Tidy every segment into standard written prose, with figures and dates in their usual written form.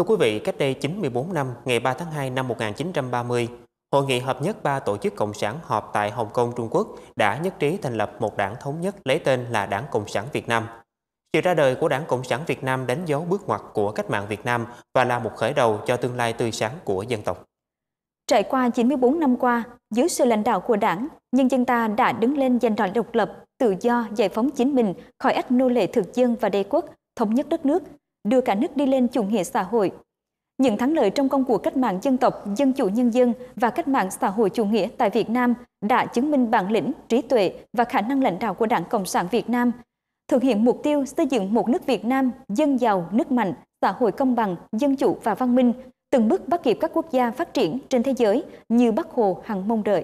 Thưa quý vị, cách đây 94 năm, ngày 3 tháng 2 năm 1930, Hội nghị hợp nhất ba tổ chức cộng sản họp tại Hồng Kông, Trung Quốc đã nhất trí thành lập một đảng thống nhất lấy tên là Đảng Cộng sản Việt Nam. Sự ra đời của Đảng Cộng sản Việt Nam đánh dấu bước ngoặt của cách mạng Việt Nam và là một khởi đầu cho tương lai tươi sáng của dân tộc. Trải qua 94 năm qua, dưới sự lãnh đạo của Đảng, nhân dân ta đã đứng lên giành đòi độc lập, tự do, giải phóng chính mình khỏi ách nô lệ thực dân và đế quốc, thống nhất đất nước, đưa cả nước đi lên chủ nghĩa xã hội. Những thắng lợi trong công cuộc cách mạng dân tộc, dân chủ nhân dân và cách mạng xã hội chủ nghĩa tại Việt Nam đã chứng minh bản lĩnh, trí tuệ và khả năng lãnh đạo của Đảng Cộng sản Việt Nam, thực hiện mục tiêu xây dựng một nước Việt Nam dân giàu, nước mạnh, xã hội công bằng, dân chủ và văn minh, từng bước bắt kịp các quốc gia phát triển trên thế giới như Bác Hồ hằng mong đợi.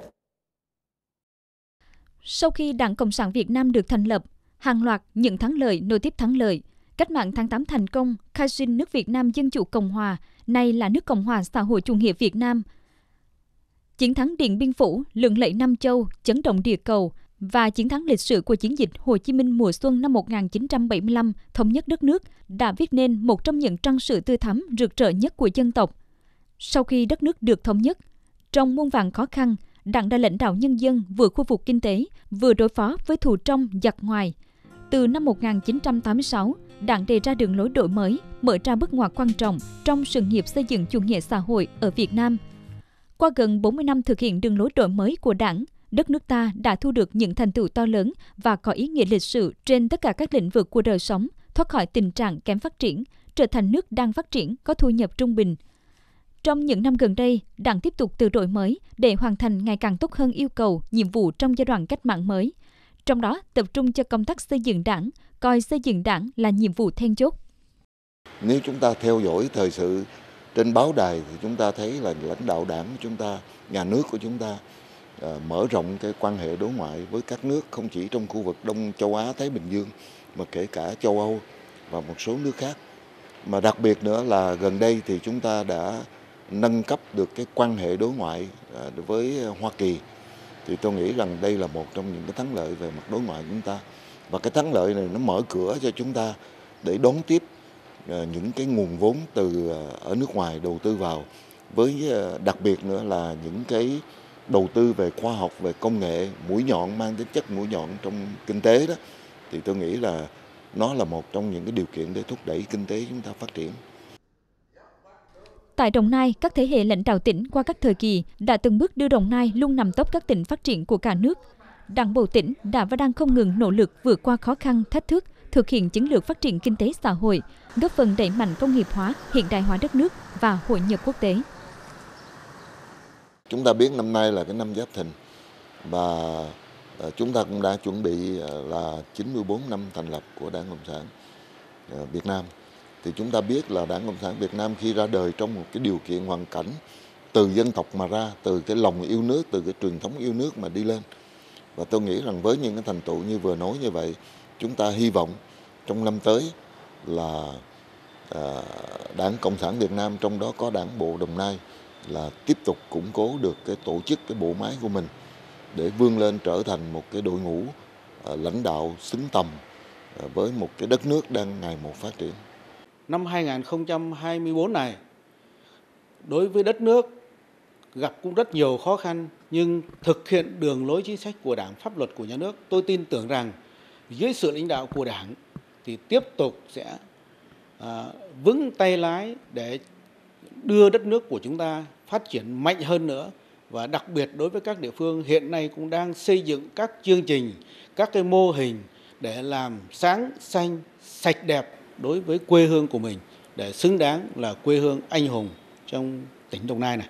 Sau khi Đảng Cộng sản Việt Nam được thành lập, hàng loạt những thắng lợi nối tiếp thắng lợi, cách mạng tháng 8 thành công, khai sinh nước Việt Nam Dân chủ Cộng hòa, nay là nước Cộng hòa xã hội chủ nghĩa Việt Nam. Chiến thắng Điện Biên Phủ, lừng lẫy Nam Châu, chấn động địa cầu và chiến thắng lịch sử của chiến dịch Hồ Chí Minh mùa xuân năm 1975 thống nhất đất nước đã viết nên một trong những trang sử tươi thắm rực rỡ nhất của dân tộc. Sau khi đất nước được thống nhất, trong muôn vàn khó khăn, Đảng đã lãnh đạo nhân dân vừa khôi phục kinh tế, vừa đối phó với thù trong giặc ngoài. Từ năm 1986, Đảng đề ra đường lối đổi mới, mở ra bước ngoặt quan trọng trong sự nghiệp xây dựng chủ nghĩa xã hội ở Việt Nam. Qua gần 40 năm thực hiện đường lối đổi mới của Đảng, đất nước ta đã thu được những thành tựu to lớn và có ý nghĩa lịch sử trên tất cả các lĩnh vực của đời sống, thoát khỏi tình trạng kém phát triển, trở thành nước đang phát triển, có thu nhập trung bình. Trong những năm gần đây, Đảng tiếp tục tự đổi mới để hoàn thành ngày càng tốt hơn yêu cầu, nhiệm vụ trong giai đoạn cách mạng mới. Trong đó, tập trung cho công tác xây dựng Đảng, coi xây dựng Đảng là nhiệm vụ then chốt. Nếu chúng ta theo dõi thời sự trên báo đài thì chúng ta thấy là lãnh đạo Đảng của chúng ta, nhà nước của chúng ta mở rộng cái quan hệ đối ngoại với các nước không chỉ trong khu vực Đông Châu Á, Thái Bình Dương mà kể cả châu Âu và một số nước khác. Mà đặc biệt nữa là gần đây thì chúng ta đã nâng cấp được cái quan hệ đối ngoại với Hoa Kỳ. Thì tôi nghĩ rằng đây là một trong những cái thắng lợi về mặt đối ngoại của chúng ta. Và cái thắng lợi này nó mở cửa cho chúng ta để đón tiếp những cái nguồn vốn từ ở nước ngoài đầu tư vào. Với đặc biệt nữa là những cái đầu tư về khoa học, về công nghệ, mũi nhọn, mang tính chất mũi nhọn trong kinh tế đó. Thì tôi nghĩ là nó là một trong những cái điều kiện để thúc đẩy kinh tế chúng ta phát triển. Tại Đồng Nai, các thế hệ lãnh đạo tỉnh qua các thời kỳ đã từng bước đưa Đồng Nai luôn nằm top các tỉnh phát triển của cả nước. Đảng bộ tỉnh đã và đang không ngừng nỗ lực vượt qua khó khăn, thách thức, thực hiện chiến lược phát triển kinh tế xã hội, góp phần đẩy mạnh công nghiệp hóa, hiện đại hóa đất nước và hội nhập quốc tế. Chúng ta biết năm nay là cái năm Giáp Thìn và chúng ta cũng đã chuẩn bị là 94 năm thành lập của Đảng Cộng sản Việt Nam. Thì chúng ta biết là Đảng Cộng sản Việt Nam khi ra đời trong một cái điều kiện hoàn cảnh từ dân tộc mà ra, từ cái lòng yêu nước, từ cái truyền thống yêu nước mà đi lên. Và tôi nghĩ rằng với những cái thành tựu như vừa nói như vậy, chúng ta hy vọng trong năm tới là Đảng Cộng sản Việt Nam, trong đó có Đảng bộ Đồng Nai, là tiếp tục củng cố được cái tổ chức, cái bộ máy của mình để vươn lên trở thành một cái đội ngũ lãnh đạo xứng tầm với một cái đất nước đang ngày một phát triển. Năm 2024 này, đối với đất nước gặp cũng rất nhiều khó khăn, nhưng thực hiện đường lối chính sách của Đảng, pháp luật của nhà nước, tôi tin tưởng rằng dưới sự lãnh đạo của Đảng thì tiếp tục sẽ vững tay lái để đưa đất nước của chúng ta phát triển mạnh hơn nữa. Và đặc biệt đối với các địa phương hiện nay cũng đang xây dựng các chương trình, các cái mô hình để làm sáng, xanh, sạch đẹp đối với quê hương của mình, để xứng đáng là quê hương anh hùng trong tỉnh Đồng Nai này.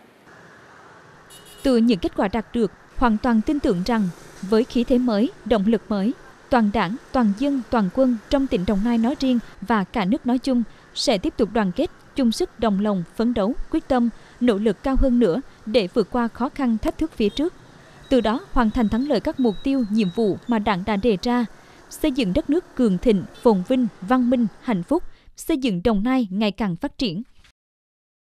Từ những kết quả đạt được, hoàn toàn tin tưởng rằng với khí thế mới, động lực mới, toàn Đảng, toàn dân, toàn quân trong tỉnh Đồng Nai nói riêng và cả nước nói chung sẽ tiếp tục đoàn kết, chung sức đồng lòng, phấn đấu, quyết tâm, nỗ lực cao hơn nữa để vượt qua khó khăn thách thức phía trước. Từ đó hoàn thành thắng lợi các mục tiêu, nhiệm vụ mà Đảng đã đề ra, xây dựng đất nước cường thịnh, phồn vinh, văn minh, hạnh phúc, xây dựng Đồng Nai ngày càng phát triển.